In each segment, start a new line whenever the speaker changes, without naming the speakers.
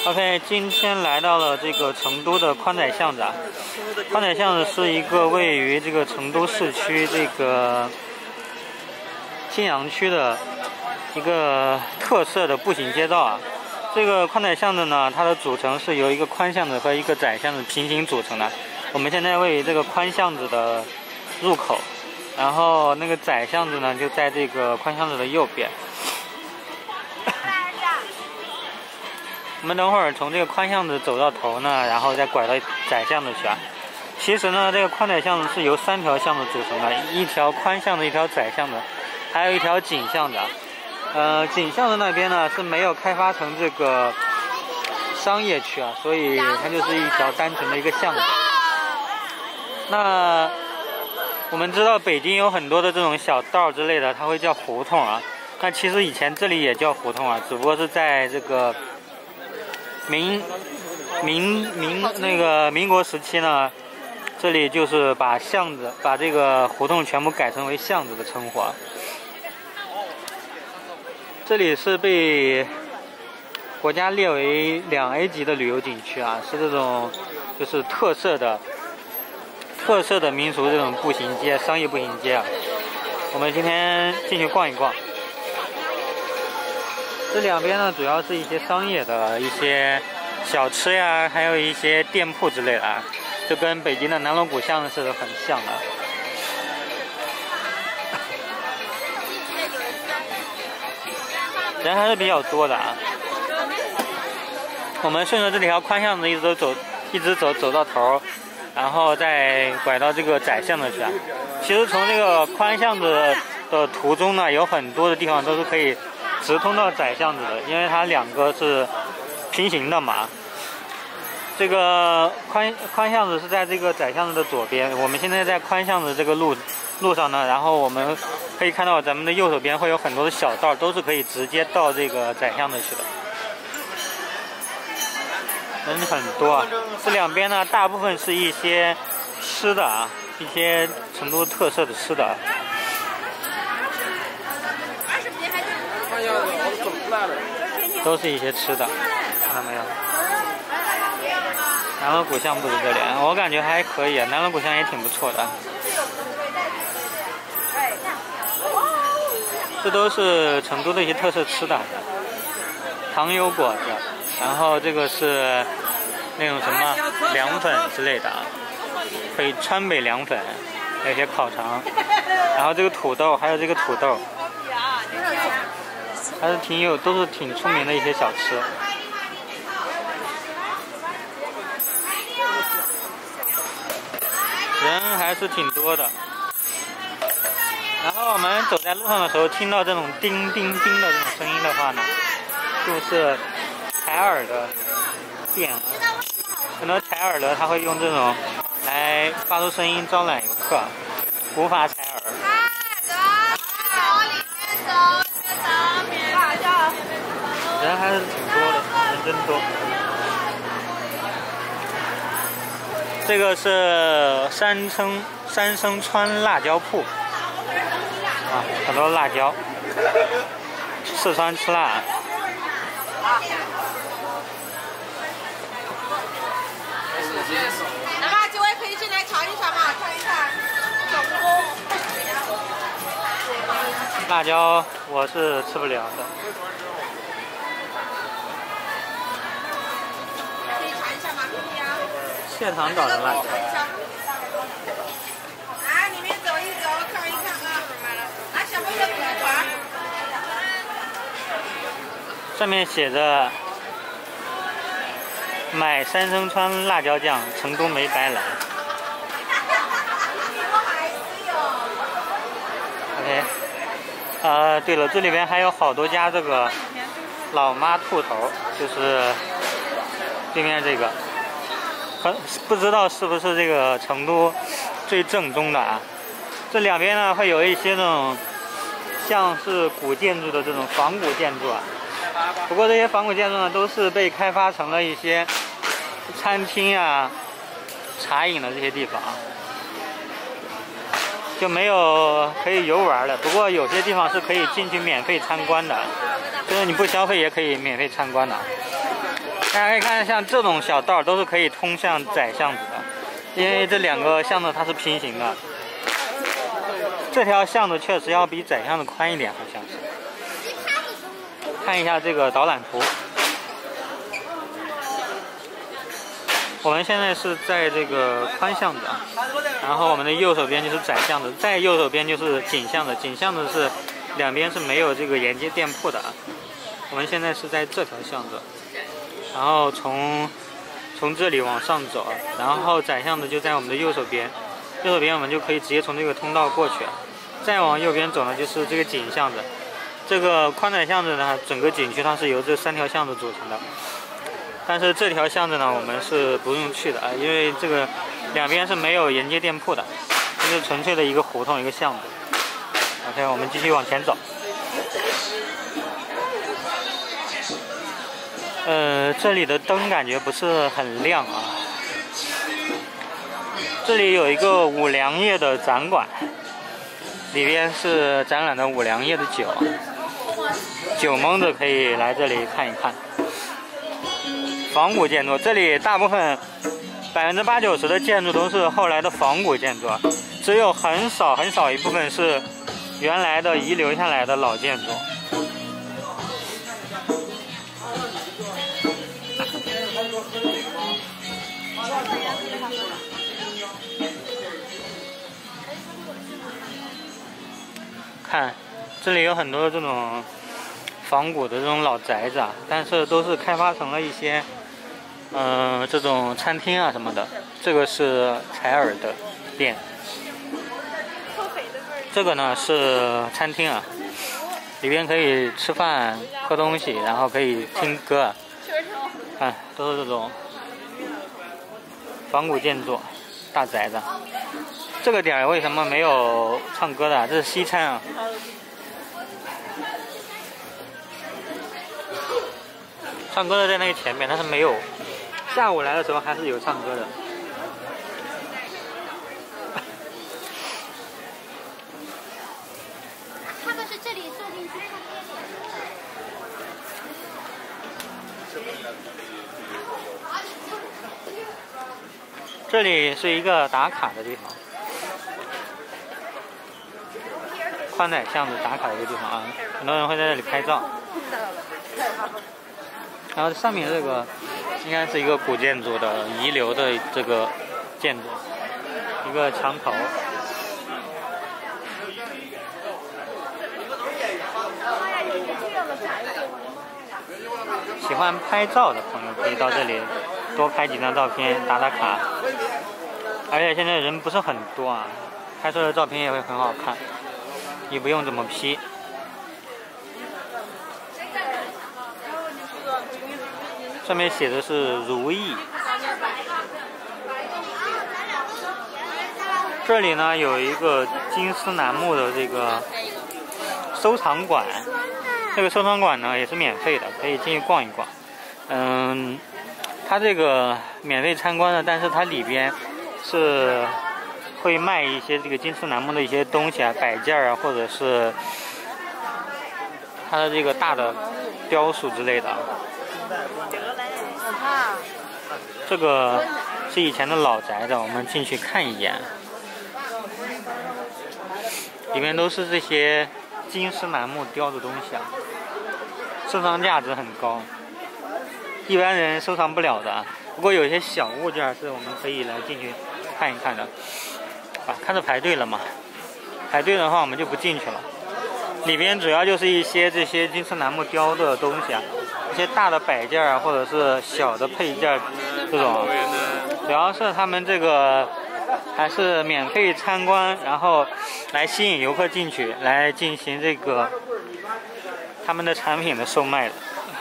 OK， 今天来到了这个成都的宽窄巷子啊。宽窄巷子是一个位于这个成都市区这个新阳区的一个特色的步行街道啊。这个宽窄巷子呢，它的组成是由一个宽巷子和一个窄巷子平行组成的。我们现在位于这个宽巷子的入口，然后那个窄巷子呢就在这个宽巷子的右边。我们等会儿从这个宽巷子走到头呢，然后再拐到窄巷子去啊。其实呢，这个宽窄巷子是由3条巷子组成的，一条宽巷子，一条窄巷子，还有一条井巷子。井巷子那边呢是没有开发成这个商业区啊，所以它就是一条单纯的一个巷子。那我们知道北京有很多的这种小道之类的，它会叫胡同啊。那其实以前这里也叫胡同啊，只不过是在这个民国时期呢，这里就是把这个胡同全部改成为巷子的称呼啊。这里是被国家列为2A 级的旅游景区啊，是这种就是特色的民俗这种步行街、商业步行街啊。我们今天进去逛一逛。这两边呢，主要是一些商业的一些小吃呀，还有一些店铺之类的啊，就跟北京的南锣鼓巷是很像的。人还是比较多的啊。我们顺着这条宽巷子一直走到头，然后再拐到这个窄巷子去啊。其实从这个宽巷子的途中呢，有很多的地方都是可以直通到窄巷子的，因为它2个是平行的嘛。这个宽巷子是在这个窄巷子的左边，我们现在在宽巷子这个路上呢，然后我们可以看到咱们的右手边会有很多的小道，都是可以直接到这个窄巷子去的。人很多啊，这两边呢大部分是一些吃的啊，一些成都特色的吃的啊。都是一些吃的，看到没有？南锣鼓巷不止这里，我感觉还可以，南锣鼓巷也挺不错的。这都是成都的一些特色吃的，糖油果子，然后这个是那种什么凉粉之类的，川北凉粉，还有一些烤肠，然后这个土豆，还有这个土豆。还是都是挺出名的一些小吃。人还是挺多的。然后我们走在路上的时候，听到这种叮叮叮的这种声音的话呢，就是采耳的店。很多采耳的他会用这种来发出声音招揽游客，无法采耳。人还是挺多的，人真多。这个是三生川辣椒铺啊，很多辣椒，四川吃辣。
那么几位可以进来尝一尝嘛，看一看。
辣椒我是吃不了的。蟹塘岛的辣椒。
来，里面走一走，看一看啊。来，小朋友组团。
上面写着“买三生川辣椒酱，成都没白来”。OK。对了，这里边还有好多家这个老妈兔头，就是对面这个。不知道是不是这个成都最正宗的啊？这两边呢会有一些那种像是古建筑的这种仿古建筑啊。不过这些仿古建筑呢都是被开发成了一些餐厅啊、茶饮的这些地方啊，就没有可以游玩的。不过有些地方是可以进去免费参观的，就是你不消费也可以免费参观的。 大家可以看，像这种小道都是可以通向窄巷子的，因为这两个巷子它是平行的。这条巷子确实要比窄巷子宽一点，好像是。看一下这个导览图。我们现在是在这个宽巷子啊，然后我们的右手边就是窄巷子，再右手边就是紧巷子。紧巷子是两边是没有这个沿街店铺的啊。我们现在是在这条巷子，然后从这里往上走，然后窄巷子就在我们的右手边，右手边我们就可以直接从这个通道过去。再往右边走呢，就是这个紧巷子。这个宽窄巷子呢，整个景区它是由这3条巷子组成的。但是这条巷子呢，我们是不用去的啊，因为这个两边是没有沿街店铺的，就是纯粹的一个胡同一个巷子。OK， 我们继续往前走。这里的灯感觉不是很亮啊。这里有一个五粮液的展馆，里边是展览的五粮液的酒，酒蒙子可以来这里看一看。仿古建筑，这里大部分80%-90%的建筑都是后来的仿古建筑，只有很少一部分是原来的遗留下来的老建筑。看，这里有很多这种仿古的这种老宅子啊，但是都是开发成了一些这种餐厅啊什么的。这个是采耳的店，这个呢是餐厅啊，里边可以吃饭喝东西，然后可以听歌。看，都是这种仿古建筑大宅子。这个点为什么没有唱歌的？这是西餐啊。唱歌的在那个前面，但是没有。下午来的时候还是有唱歌的。
他们是这里坐进去看电影。
这里是一个打卡的地方，宽窄巷子打卡的一个地方啊，很多人会在这里拍照。然后上面这个应该是一个古建筑的遗留的这个建筑，一个墙头。喜欢拍照的朋友可以到这里多拍几张照片打打卡，而且现在人不是很多啊，拍出的照片也会很好看，也不用怎么 P。上面写的是如意。这里呢有一个金丝楠木的这个收藏馆，这个收藏馆呢也是免费的，可以进去逛一逛。它这个免费参观的，但是它里边是会卖一些这个金丝楠木的一些东西啊，摆件啊，或者是它的这个大的雕塑之类的。这个是以前的老宅子，我们进去看一眼。里面都是这些金丝楠木雕的东西啊，收藏价值很高，一般人收藏不了的。不过有些小物件是我们可以来进去看一看的。啊，看着排队了嘛？排队的话我们就不进去了。里边主要就是一些这些金丝楠木雕的东西啊，一些大的摆件啊，或者是小的配件这种。主要是他们这个还是免费参观，然后来吸引游客进去，来进行这个他们的产品的售卖的。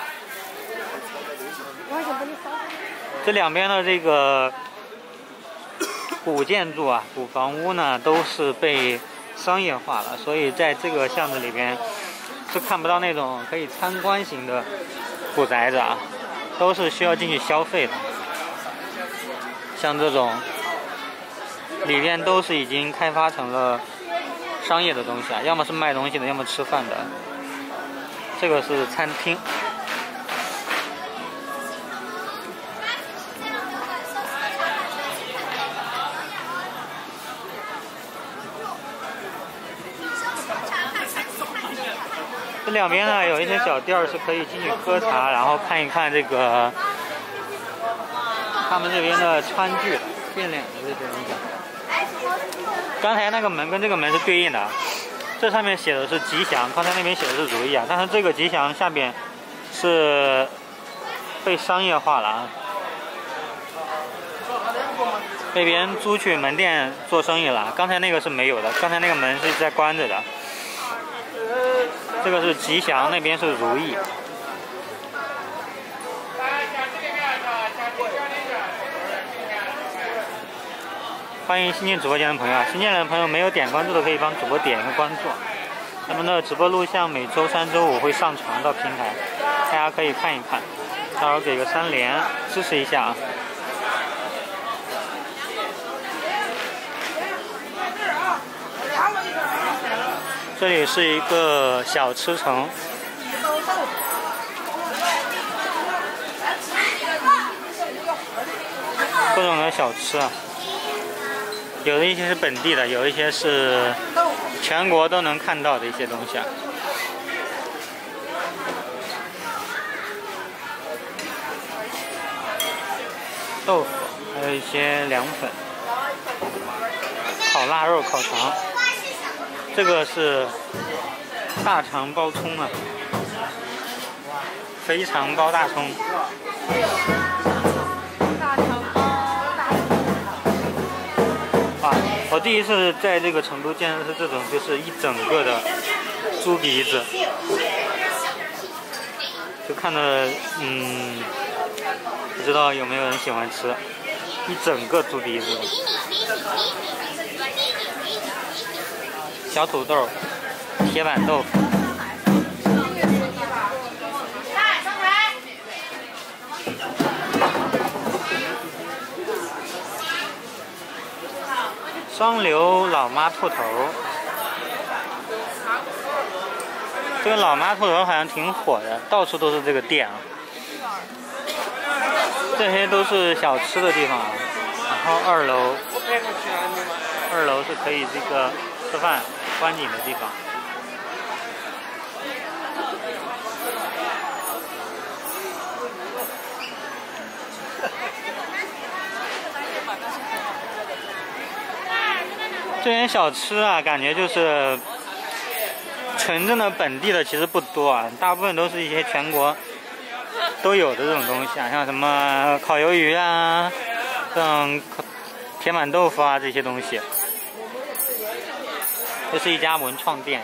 这两边的这个古建筑啊、古房屋呢，都是被商业化了，所以在这个巷子里边是看不到那种可以参观型的古宅子啊，都是需要进去消费的。像这种里边都是已经开发成了商业的东西啊，要么是卖东西的，要么吃饭的。这个是餐厅。 这两边呢有一些小店是可以进去喝茶，然后看一看这个他们这边的川剧变脸的这些东西。刚才那个门跟这个门是对应的，这上面写的是吉祥，刚才那边写的是如意啊，但是这个吉祥下边是被商业化了啊，被别人租去门店做生意了。刚才那个是没有的，刚才那个门是在关着的。这个是吉祥，那边是如意。欢迎新进直播间的朋友啊！新进来的朋友没有点关注的可以帮主播点一个关注。咱们的直播录像每周3、周5会上传到平台，大家可以看一看，到时候给个3连支持一下啊！这里是一个小吃城，各种的小吃啊，有的一些是本地的，有一些是全国都能看到的一些东西啊。豆腐，还有一些凉粉、烤腊肉、烤肠。这个是大肠包葱啊，肥肠包大葱。哇！我第一次在这个成都见的是这种，就是一整个的猪鼻子，就看着不知道有没有人喜欢吃一整个猪鼻子。小土豆、铁板豆腐，双流老妈兔头，这个老妈兔头好像挺火的，到处都是这个店啊。这些都是小吃的地方，然后二楼是可以这个吃饭观景的地方。这些小吃啊，感觉就是纯正的本地的，其实不多啊，大部分都是一些全国都有的这种东西啊，像什么烤鱿鱼啊，这种铁板豆腐啊这些东西。这是一家文创店。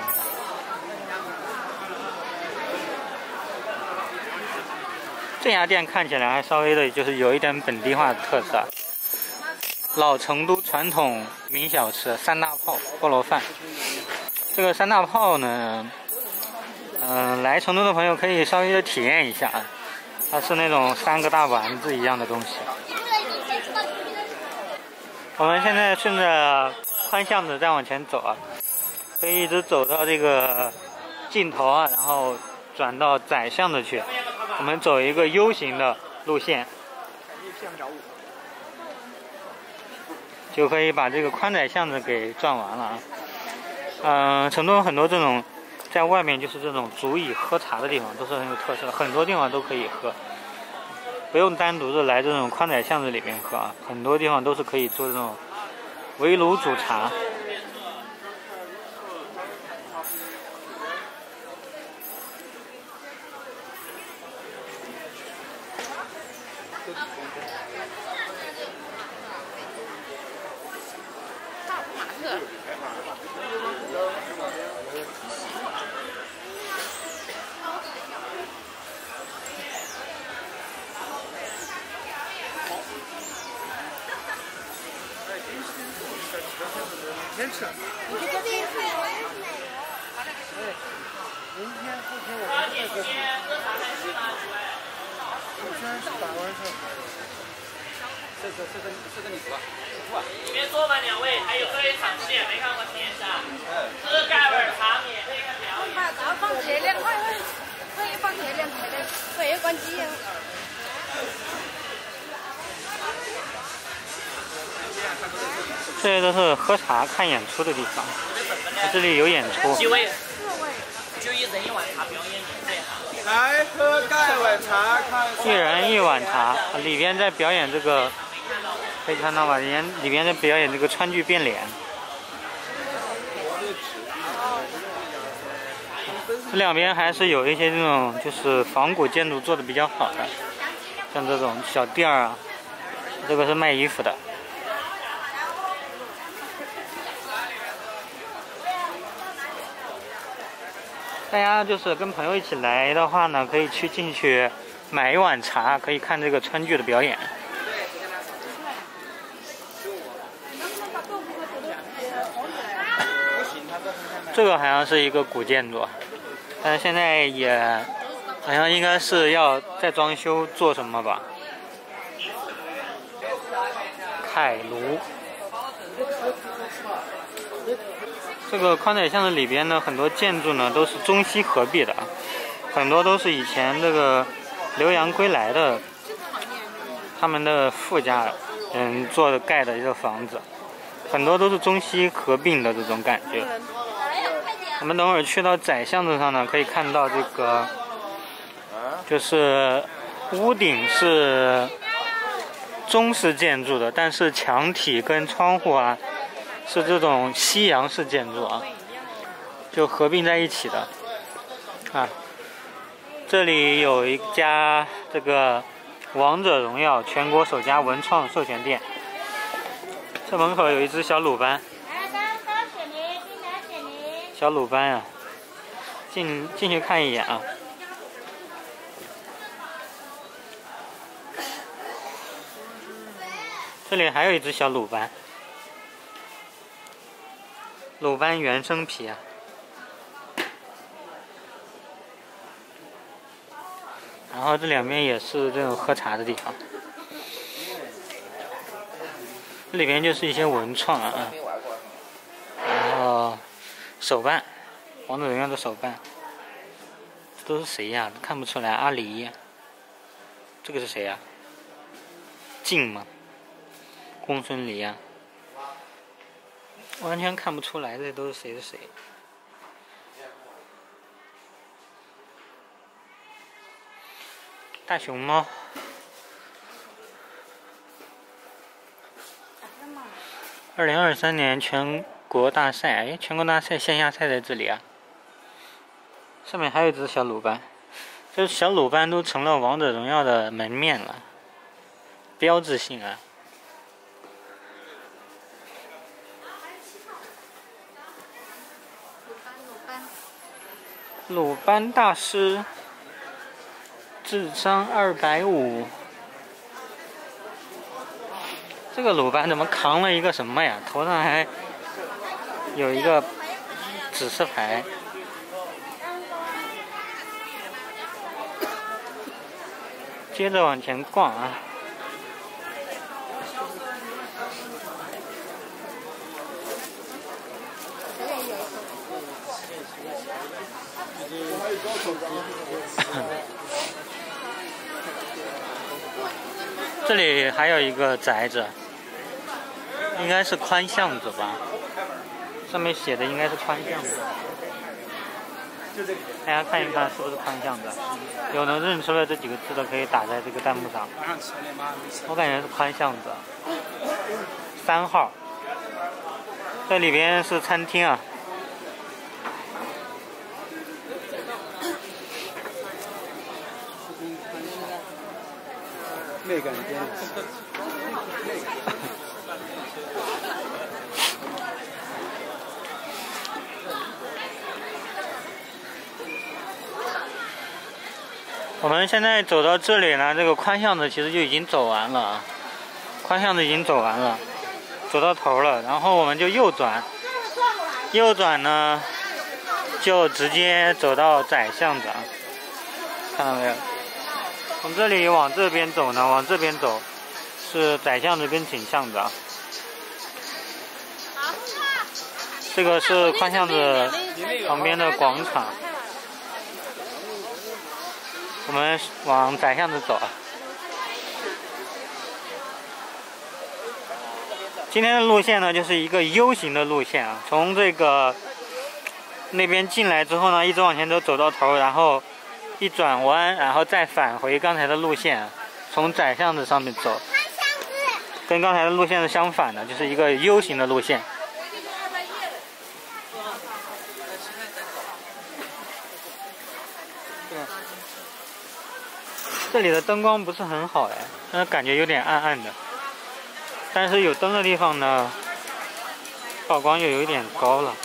这家店看起来还稍微的，就是有一点本地化的特色。老成都传统名小吃三大炮菠萝饭。这个三大炮呢，来成都的朋友可以稍微的体验一下啊，它是那种3个大丸子一样的东西。我们现在顺着宽巷子再往前走啊，可以一直走到这个尽头啊，然后转到窄巷子去。我们走一个 U 型的路线，就可以把这个宽窄巷子给转完了啊。成都有很多这种在外面就是这种足以喝茶的地方，都是很有特色的，很多地方都可以喝，不用单独的来这种宽窄巷子里面喝啊，很多地方都是可以做这种围炉煮茶。
先吃。明天、后天我们再喝。首先是打完车。这个你说吧。
别说吧，2位，还有这一场戏没看过天下，吃盖碗茶免费看表演。
放节量，快放节量，对，要关机啊。
这些都是喝茶看演出的地方，这里有演出。
几位？4位。就1 人一碗茶表演免费哈。
来喝盖碗茶，看。
一人一碗茶，里边在表演这个，可以看到吧？里边在表演这个川剧变脸。这两边还是有一些这种就是仿古建筑做的比较好的，像这种小店儿啊，这个是卖衣服的。大家就是跟朋友一起来的话呢，可以进去买一碗茶，可以看这个川剧的表演。这个好像是一个古建筑，但是现在也好像应该是要再装修做什么吧。凯炉，这个宽窄巷子里边呢，很多建筑呢都是中西合璧的，很多都是以前这个留洋归来的他们的富家人盖的一个房子，很多都是中西合并的这种感觉。我们等会儿去到窄巷子上呢，可以看到这个，就是屋顶是中式建筑的，但是墙体跟窗户啊是这种西洋式建筑啊，就合并在一起的啊。这里有一家这个王者荣耀全国首家文创授权店，这门口有一只小鲁班。小鲁班啊，进去看一眼啊。这里还有一只小鲁班，鲁班原生皮啊。然后这两边也是这种喝茶的地方，这里边就是一些文创啊，然后手办，王者荣耀的手办，这都是谁呀？看不出来，阿狸，这个是谁呀？静吗？公孙离啊，完全看不出来，这都是谁是谁。大熊猫。2023年全国大赛，哎，全国大赛线下赛在这里啊。上面还有一只小鲁班，这小鲁班都成了王者荣耀的门面了，标志性啊。鲁班大师，智商250。这个鲁班怎么扛了一个什么呀？头上还有一个指示牌。接着往前逛啊。这里还有一个宅子，应该是宽巷子吧，上面写的应该是宽巷子。大家看一看是不是宽巷子？有能认出来这几个字的可以打在这个弹幕上。我感觉是宽巷子，3号。这里边是餐厅啊。
那个边。
我们现在走到这里呢，这个宽巷子其实就已经走完了啊，宽巷子已经走完了，走到头了，然后我们就右转，右转呢就直接走到窄巷子啊，看到没有？从这里往这边走呢，往这边走是窄巷子跟紧巷子啊。这个是宽巷子旁边的广场。我们往窄巷子走啊。今天的路线呢，就是一个 U 型的路线啊，从这个那边进来之后呢，一直往前走，走到头，然后一转弯，然后再返回刚才的路线，从窄巷子上面走，跟刚才的路线是相反的，就是一个 U 型的路线。这里的灯光不是很好哎，但是感觉有点暗暗的。但是有灯的地方呢，曝光又有一点高了。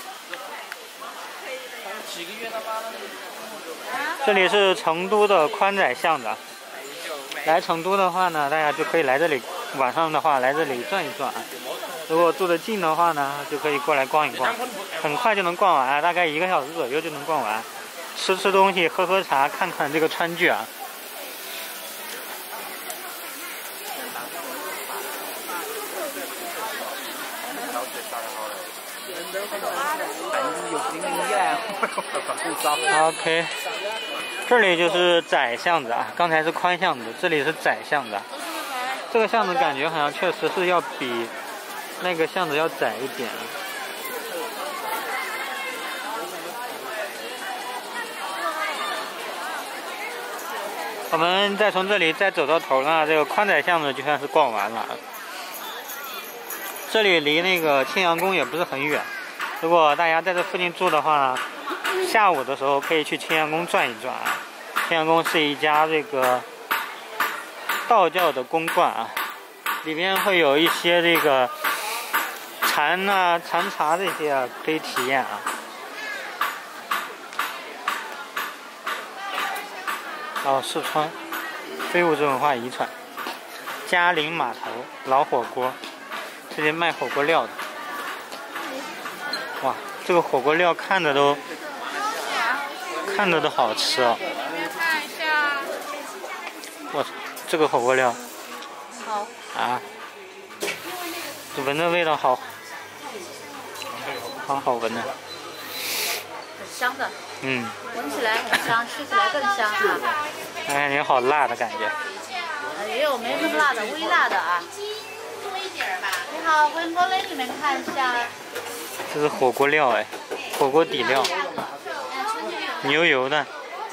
这里是成都的宽窄巷子。来成都的话呢，大家就可以来这里，晚上的话来这里转一转。如果住得近的话呢，就可以过来逛一逛，很快就能逛完，大概1个小时左右就能逛完。吃东西，喝茶，看看这个川剧啊。OK， 这里就是窄巷子啊，刚才是宽巷子，这里是窄巷子。这个巷子感觉好像确实是要比那个巷子要窄一点。我们再从这里再走到头呢，这个宽窄巷子就算是逛完了。这里离那个青羊宫也不是很远，如果大家在这附近住的话，下午的时候可以去青羊宫转一转啊。青羊宫是一家这个道教的宫观啊，里面会有一些这个禅茶这些啊，可以体验啊。四川非物质文化遗产，嘉陵码头老火锅，这些卖火锅料的。哇，这个火锅料看着都好吃哦。
看一下。
哇，这个火锅料。
好。
啊。闻着味道好闻的。
很香的。
嗯。
闻起来很香，吃起来更香啊。
感觉好辣的感觉。
也有没那么辣的，微辣的啊。
多一点吧。
你好，欢迎过来，你们看一下。
这是火锅料哎，火锅底料，牛油的。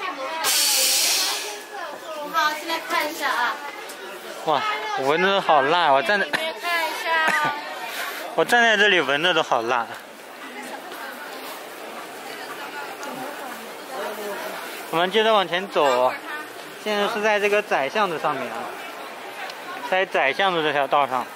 你好，进来看一下啊。
哇，闻着好辣，我站在。
看一下。
我站在这里闻着都好辣。我们接着往前走，现在是在这个窄巷子上面啊，在窄巷子这条道上，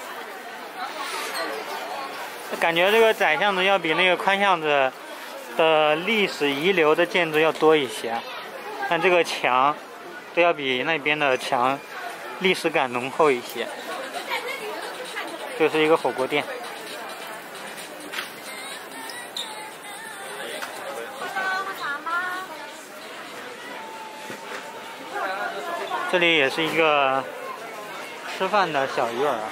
感觉这个窄巷子要比那个宽巷子的历史遗留的建筑要多一些，但这个墙都要比那边的墙历史感浓厚一些。这是一个火锅店。这里也是一个吃饭的小院啊。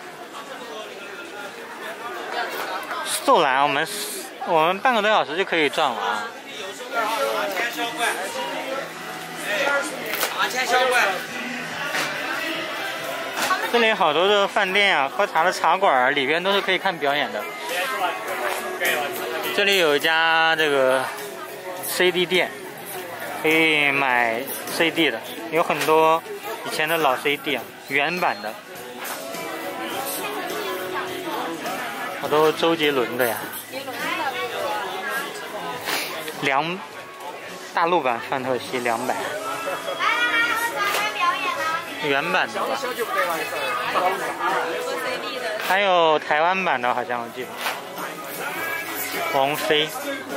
速览，我们半个多小时就可以转完。这里好多的饭店啊，喝茶的茶馆里边都是可以看表演的。这里有一家这个 CD 店，可以买 CD 的，有很多以前的老 CD 啊，原版的，好多周杰伦的呀。大陆版范特西200，原版的吧？还有台湾版的，好像我记得。王菲、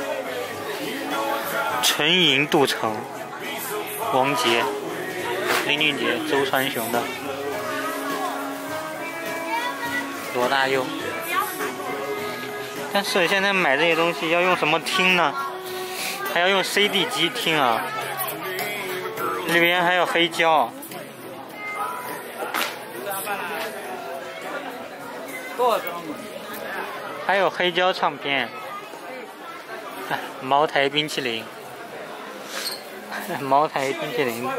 纯银镀层、王杰、林俊杰、周传雄的，罗大佑。但是现在买这些东西要用什么听呢？还要用 CD 机听啊，里边还有黑胶。还有黑胶唱片，茅台冰淇淋，茅台冰淇淋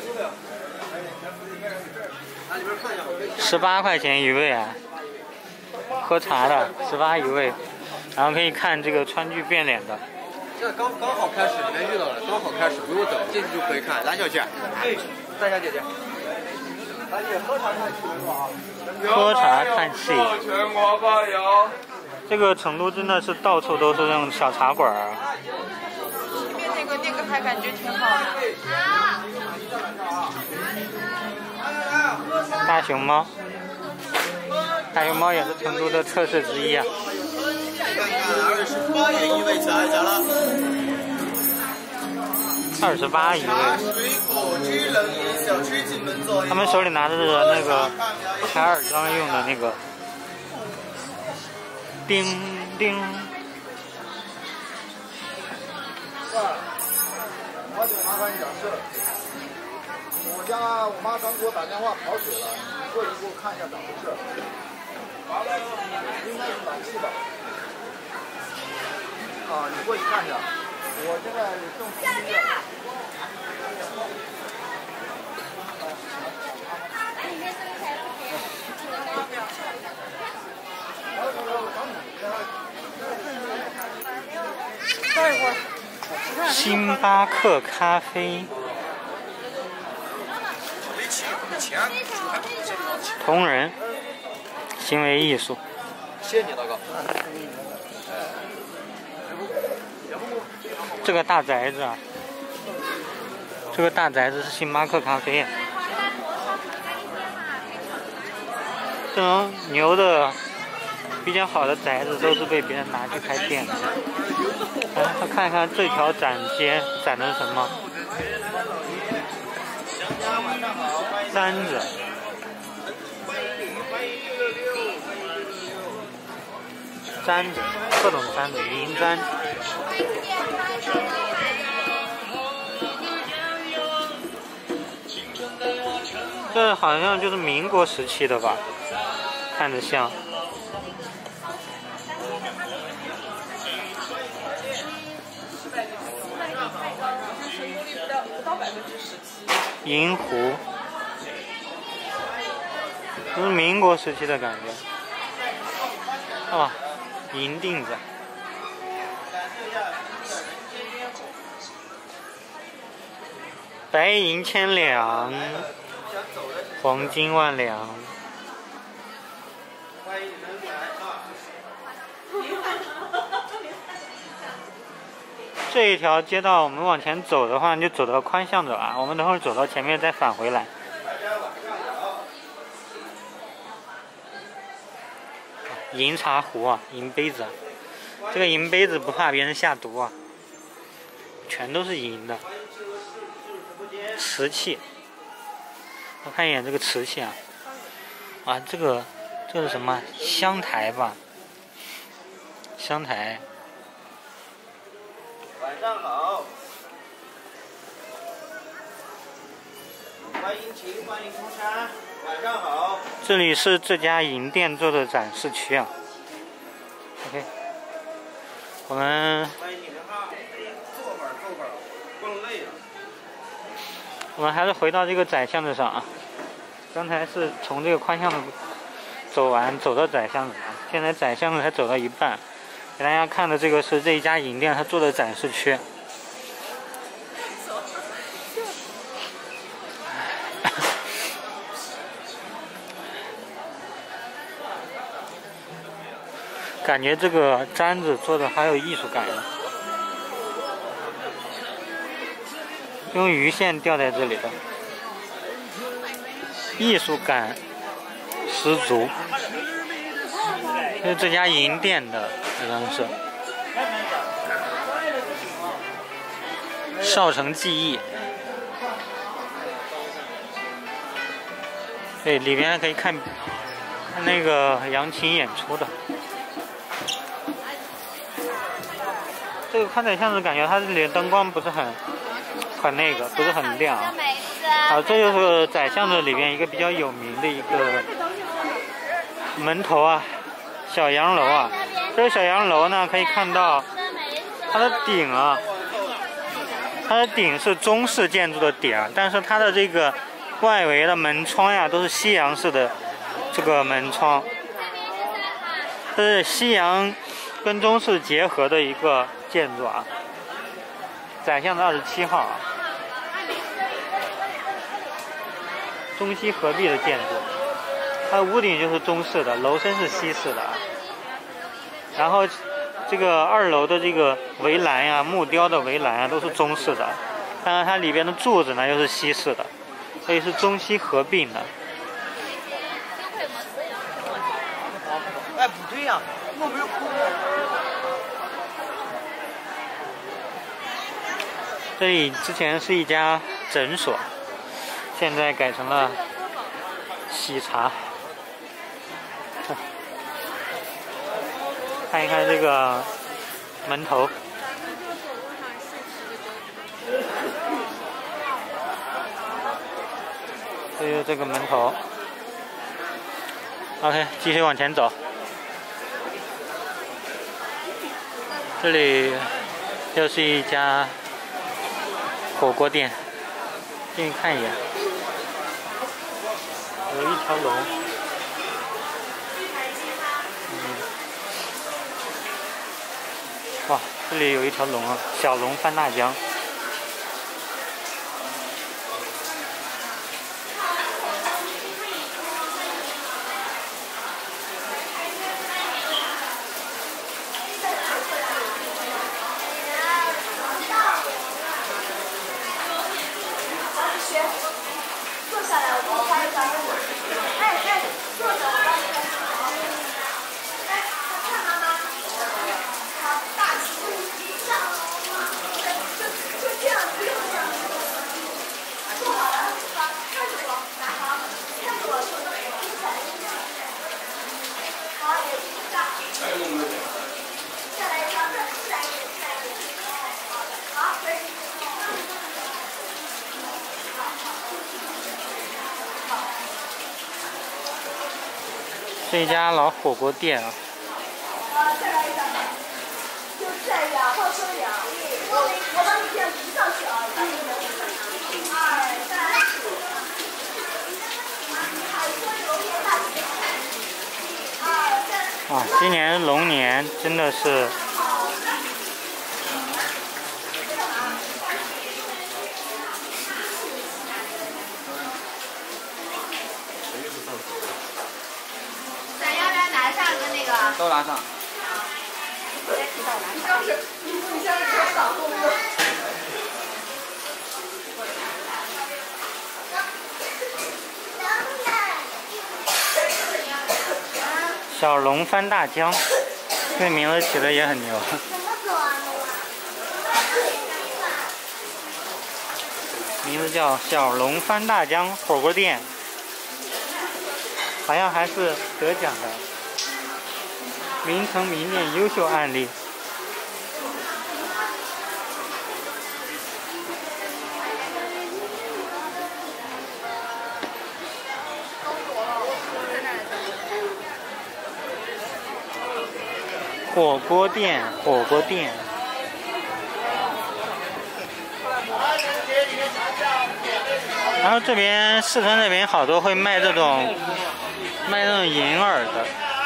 ，18块钱一位啊，喝茶的18一位，然后可以看这个川剧变脸的。
这刚好开始，你们遇到了，刚好开始，不用等，进去就可以看。蓝小姐，大小姐姐，大姐喝茶看戏是吧？
喝茶看戏。这个成都真的是到处都是那种小茶馆儿。
前面那个还感觉挺好的。
大熊猫，大熊猫也是成都的特色之一啊。
28元一位，加了。
28一位。他们手里拿着的那个凯尔专用的那个叮叮。
麻烦你点事。我妈刚给我打电话跑水了，你过去给我看一下咋回事。应该是暖气吧？啊，你过去看一下。我现在正服务着。
待一会儿。
星巴克咖啡。同人行为艺术。
谢谢你，大哥。
这个大宅子啊，这个大宅子是星巴克咖啡。这种牛的比较好的宅子都是被别人拿去开店的。来，看一看这条展街展的是什么？簪子。簪子，各种簪子，银簪。这好像就是民国时期的吧，看着像。银壶，就是民国时期的感觉。哦，银锭子。白银千两，黄金万两。这一条街道我们往前走的话，就走到宽巷子了。我们等会儿走到前面再返回来。银茶壶啊，银杯子啊，这个银杯子不怕别人下毒啊，全都是银的。瓷器，我看一眼这个瓷器啊，啊，这是什么香台吧？香台。
晚上好，欢迎请，欢迎空山，晚上好。
这里是这家银店做的展示区啊。OK， 我们
欢迎你们哈，坐会儿，不能累了。
我们还是回到这个窄巷子上啊。刚才是从这个宽巷子走到窄巷子啊，现在窄巷子才走到一半。给大家看的这个是这一家银店它做的展示区。感觉这个簪子做的好有艺术感呀，用鱼线吊在这里的，艺术感十足。这是这家银店的，好像是少城记忆。对，里边还可以看那个扬琴演出的。这个宽窄巷子感觉它这里的灯光不是很那个，不是很亮啊。好，这就是窄巷子里边一个比较有名的一个门头啊，小洋楼啊。这个小洋楼呢，可以看到它的顶啊，它的顶是中式建筑的顶，但是它的这个外围的门窗呀，都是西洋式的这个门窗，这是西洋跟中式结合的一个建筑啊。 宰相的27号啊，中西合璧的建筑，它的屋顶就是中式的，楼身是西式的啊。然后这个2楼的这个围栏呀、木雕的围栏啊都是中式的，当然它里边的柱子呢又是西式的，所以是中西合并的。
哎，不对呀，我没有哭。
这里之前是一家诊所，现在改成了喜茶。看一看这个门头，就是这个门头。OK， 继续往前走。这里又是一家火锅店，进去看一眼。有一条龙。哇，这里有一条龙啊，小龙翻大江。
坐下来，我给你拍一张。哎，坐着。哎，看妈妈。好，大气上。就这样，不用这样。坐好了，看着我，拿好，看着我，说的听起来。好，眼睛上。再来一张，再自然一点，自然一点。好，可以。
是一家老火锅店啊。
再来一张，就这样，放松点。我帮你这样移上去啊。1、2、3、4。海鲜油面大鸡腿。1、2、3。
啊，今年龙年真的是。
都拿上。
小龙翻大江，这个名字起的也很牛。名字叫小龙翻大江火锅店，好像还是得奖的。名城名店优秀案例。火锅店，火锅店。然后这边四川这边好多会卖这种银耳的。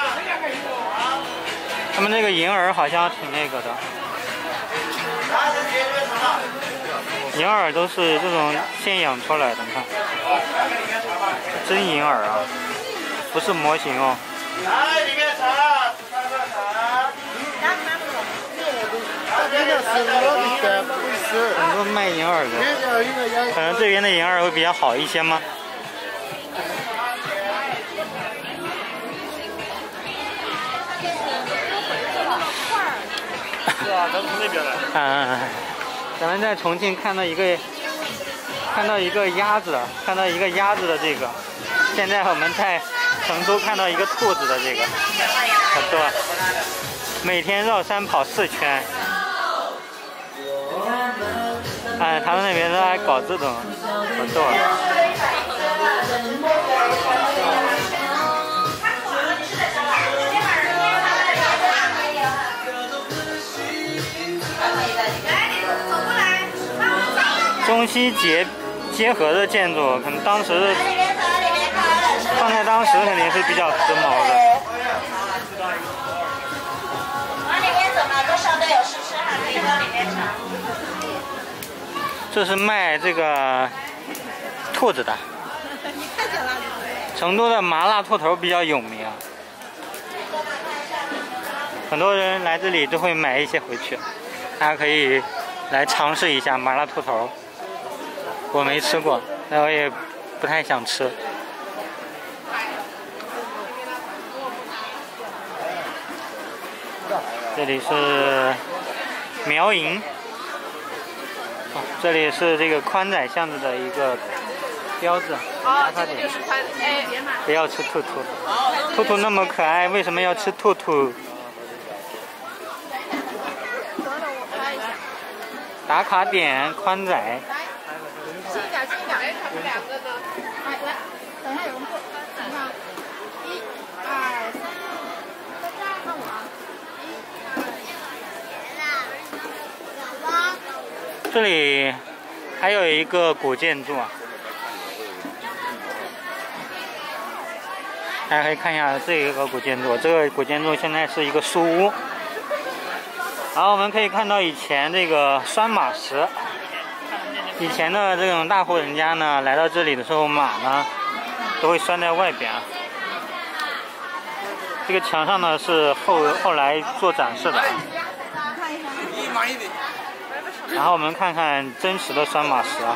他们那个银耳好像挺那个的，银耳都是这种现养出来的，你看，真银耳啊，不是模型哦。
来，里面茶，
很多卖银耳的，可能这边的银耳会比较好一些吗？
是啊，咱从那边来。
咱们在重庆看到一个鸭子，看到一个鸭子的这个。现在我们在成都看到一个兔子的这个，不错。每天绕山跑4圈。他们那边都爱搞这种，不错。中西结合的建筑，可能当时放在当时肯定是比较时髦的。
往里面走嘛，都上都有试吃哈，可以到里面尝。
这是卖这个兔子的。成都的麻辣兔头比较有名啊，很多人来这里都会买一些回去，大家可以来尝试一下麻辣兔头。我没吃过，但我也不太想吃。这里是苗营，这里是这个宽窄巷子的一个标志打卡点。不要吃兔兔，兔兔那么可爱，为什么要吃兔兔？打卡点宽窄。
近一点，近一点。他们两个呢？哎，来，等一下有人过，等一下，1、2、3，看我啊，1、2、3。
这里还有一个古建筑啊。大家可以看一下这个古建筑，这个古建筑现在是一个书屋。然后我们可以看到以前这个拴马石，以前的这种大户人家呢，来到这里的时候，马呢都会拴在外边。这个墙上呢是后来做展示的。然后我们看看真实的拴马石啊。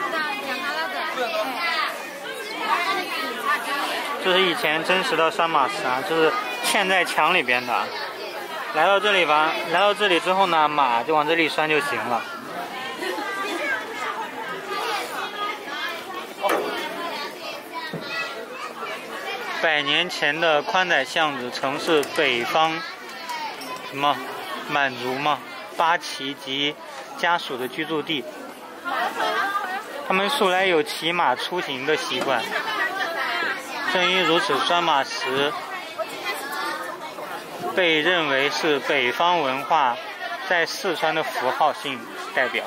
这是以前真实的拴马石啊，就是嵌在墙里边的。来到这里之后呢，马就往这里拴就行了。100年前的宽窄巷子曾是北方什么满族嘛、八旗及家属的居住地。他们素来有骑马出行的习惯。正因如此，拴马石被认为是北方文化在四川的符号性代表。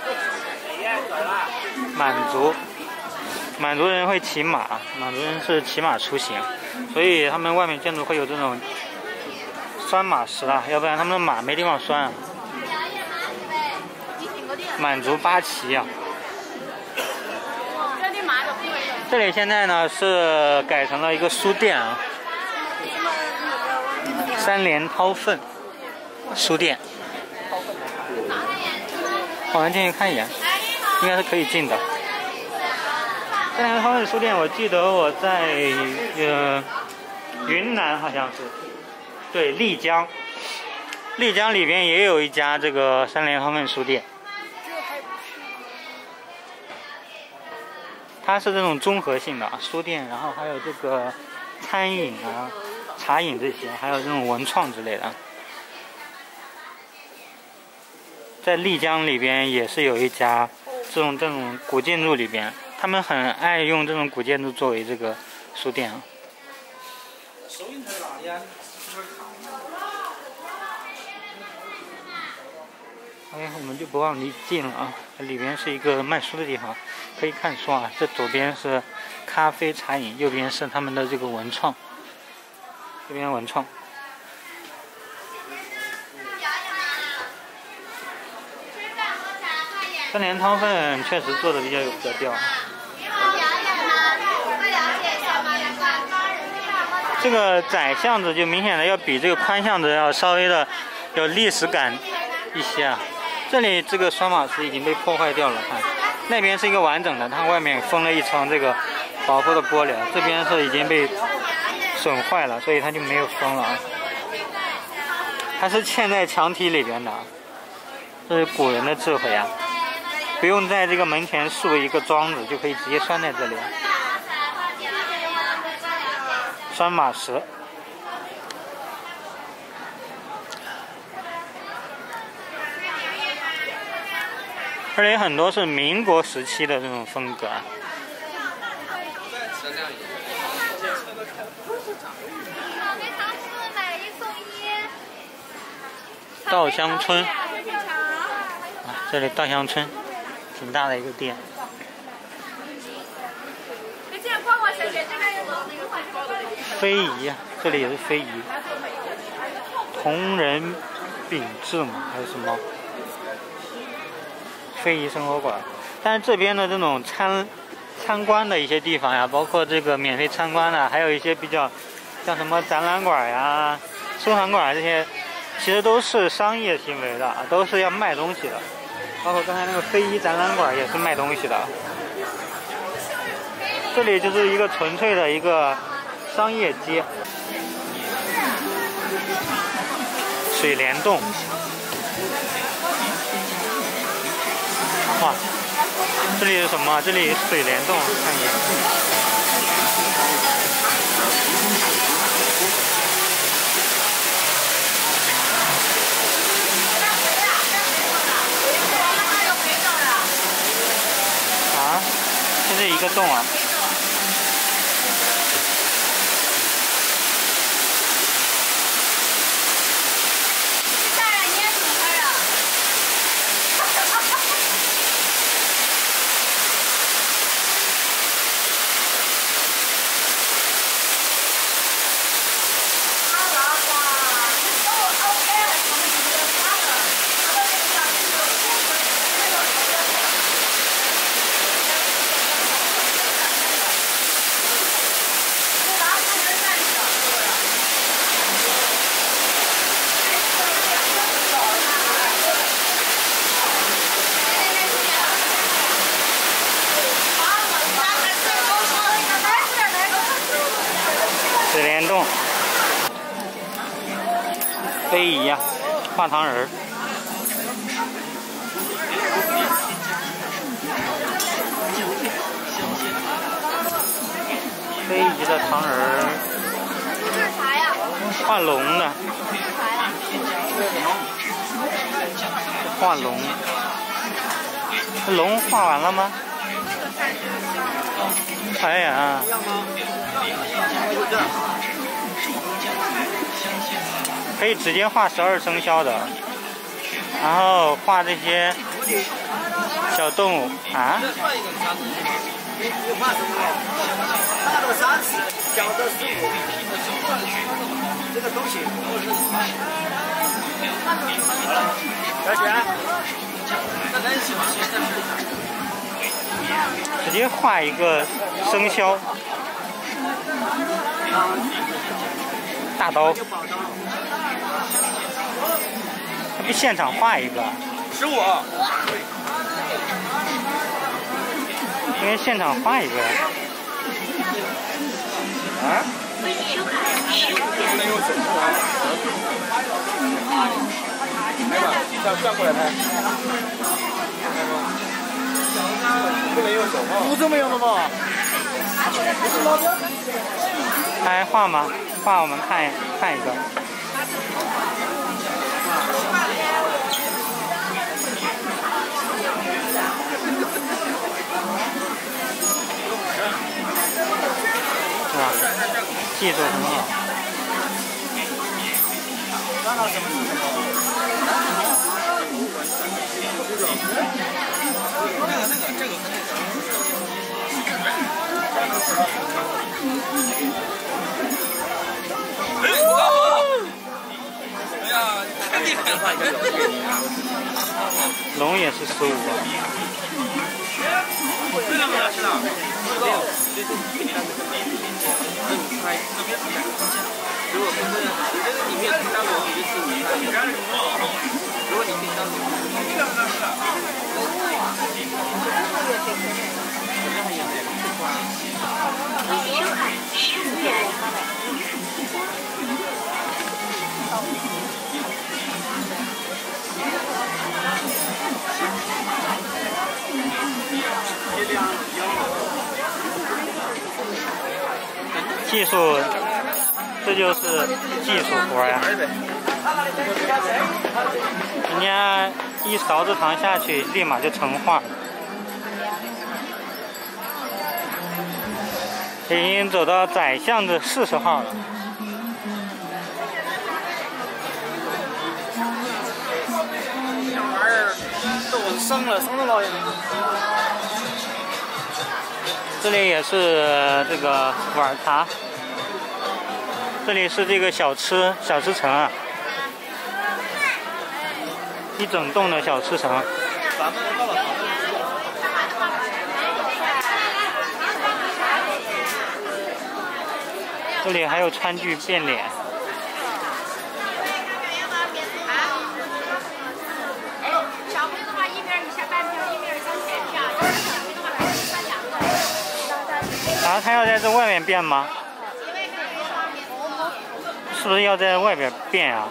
满族人会骑马，满族人是骑马出行，所以他们外面建筑会有这种拴马石啊，要不然他们的马没地方拴啊。满族八旗啊。这里现在呢是改成了一个书店啊，三联韬奋书店。我们进去看一眼，应该是可以进的。三联韬奋书店，我记得我在云南好像是，对，丽江里边也有一家这个三联韬奋书店。它是这种综合性的书店，然后还有这个餐饮啊、茶饮这些，还有这种文创之类的。在丽江里边也是有一家这种古建筑里边，他们很爱用这种古建筑作为这个书店啊。收银台哪里啊？OK， 我们就不往里进了啊。里边是一个卖书的地方，可以看书啊。这左边是咖啡茶饮，右边是他们的这个文创。这边文创。三联韬奋确实做的比较有格调。这个窄巷子就明显的要比这个宽巷子要稍微的有历史感一些啊。这里这个拴马石已经被破坏掉了，看那边是一个完整的，它外面封了一层这个保护的玻璃，这边是已经被损坏了，所以它就没有封了啊。它是嵌在墙体里边的，这是古人的智慧啊，不用在这个门前竖一个桩子，就可以直接拴在这里。拴马石。而且很多是民国时期的这种风格啊。稻香村啊，这里稻香村挺大的一个店。非遗啊，这里也是非遗。同仁饼制嘛，还是什么？非遗生活馆。 但是这边的这种参观的一些地方呀，包括这个免费参观的，还有一些比较像什么展览馆呀、收藏馆这些，其实都是商业行为的，都是要卖东西的。包括刚才那个非遗展览馆也是卖东西的。这里就是一个纯粹的一个商业街。水帘洞，哇，这里是什么？这里水帘洞，看一眼。啊，就这一个洞啊。水帘洞，非遗呀，画糖人儿。非遗的糖人儿。
这是啥呀？
画龙的。画龙。龙画完了吗？哎呀。可以直接画12生肖的，然后画这些小动物啊。
你画什么？大的30，小的15，这个东西。小雪，
直接画一个生肖。大刀，他不现场画一个
15。
应该现场画一个。
啊？
没有手啊？来吧，这样转过来拍。不能用手吗？不这么用的吗？
还画吗？画我们看一个。哇，技术很好。龙也是15啊。
如果不是你这个里面当龙你就自己看。如果你可以当
修海15元。
技术，这就是技术活呀。人家一勺子糖下去，立马就成画。已经走到宰相的40号了。
这玩意儿都生了老远。
这里也是这个碗茶，这里是这个小吃城啊，一整栋的小吃城。
咱们到了
这里还有川剧变脸。
小朋友的话，一边你下半票，一边上前票；小朋友的话，他是3两个。
然后他要在这外面变吗？是不是要在外边变啊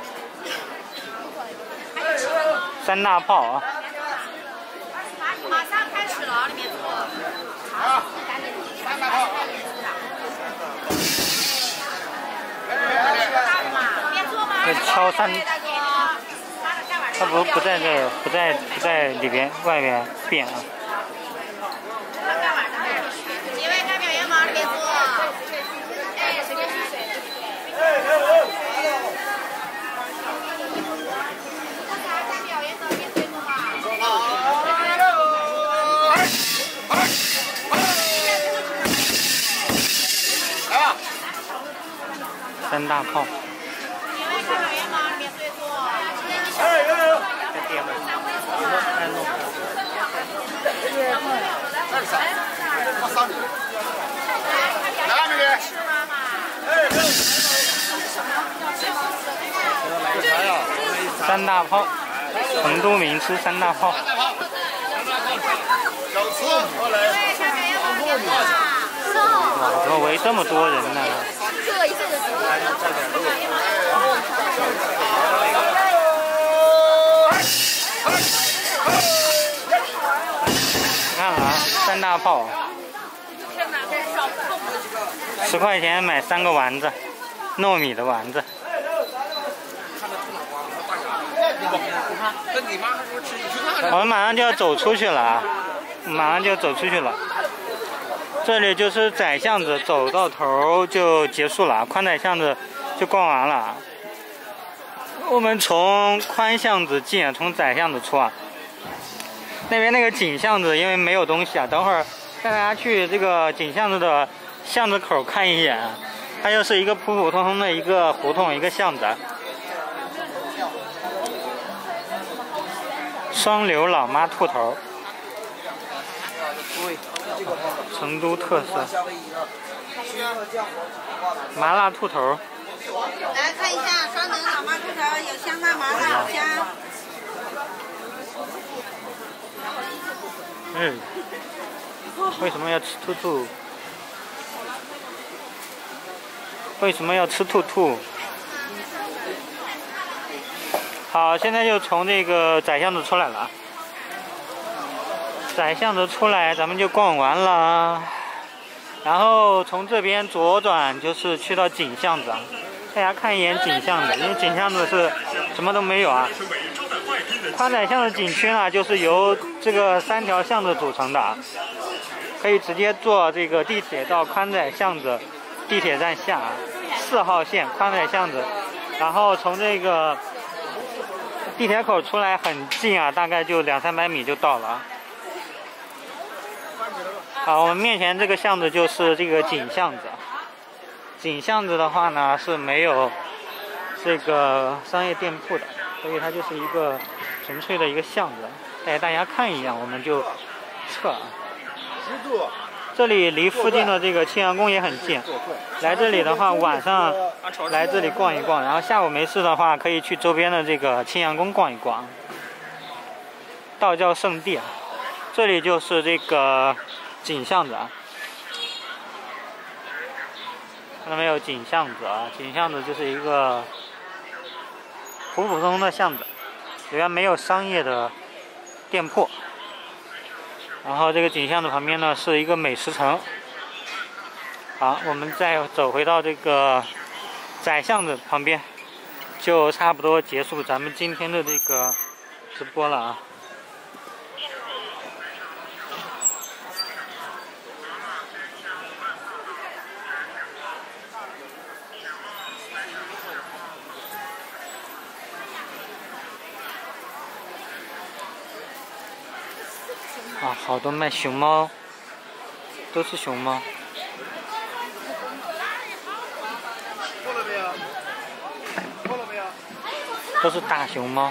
？3大炮啊！
马上开始了，里面坐。
这敲3，他不在这，不在里边，外面变啊。
几位看表演吗？里面坐。哎，随便去谁。看表演的面对坐嘛。
来吧。
3大炮。
几位看表演吗？里面对坐。
在颠吗？在弄。
来吧，妹妹。
3大炮，成都名吃3大炮。
小吃，过来。
哇，怎么围这么多人呢？
这一阵子。
你看啊，3大炮，10块钱买3个丸子，糯米的丸子。我们马上就要走出去了啊，马上就要走出去了。这里就是窄巷子，走到头就结束了，宽窄巷子就逛完了。我们从宽巷子进，从窄巷子出啊。那边那个井巷子因为没有东西啊，等会儿带大家去这个井巷子的巷子口看一眼，它就是一个普普通通的一个胡同，一个巷子。双流老妈兔头，成都特色麻辣兔头。
来看一下双流老妈兔头，有香辣麻辣好香。
为什么要吃兔兔？为什么要吃兔兔？好，现在就从这个窄巷子出来了。窄巷子出来，咱们就逛完了。然后从这边左转就是去到井巷子，大家看一眼井巷子，因为井巷子是什么都没有啊。宽窄巷子景区呢，就是由这个3条巷子组成的，可以直接坐这个地铁到宽窄巷子地铁站下，4号线宽窄巷子，然后从这个地铁口出来很近啊，大概就200-300米就到了。好，我们面前这个巷子就是这个井巷子。井巷子的话呢是没有这个商业店铺的，所以它就是一个纯粹的一个巷子。带大家看一眼，我们就撤啊。这里离附近的这个青羊宫也很近，来这里的话晚上来这里逛一逛，然后下午没事的话可以去周边的这个青羊宫逛一逛。道教圣地啊，这里就是这个井巷子啊，看到没有？井巷子啊，井巷子就是一个普普通通的巷子，里面没有商业的店铺。然后这个井巷子旁边呢是一个美食城。好，我们再走回到这个窄巷子旁边，就差不多结束咱们今天的这个直播了啊。啊，好多卖熊猫，都是熊猫。
过了没有？过了没有？
都是大熊猫。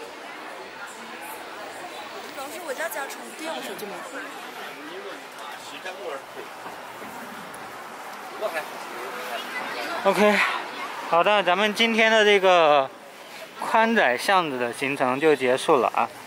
老师，我家只要充电，我手机没。
OK， 好的，咱们今天的这个宽窄巷子的行程就结束了啊。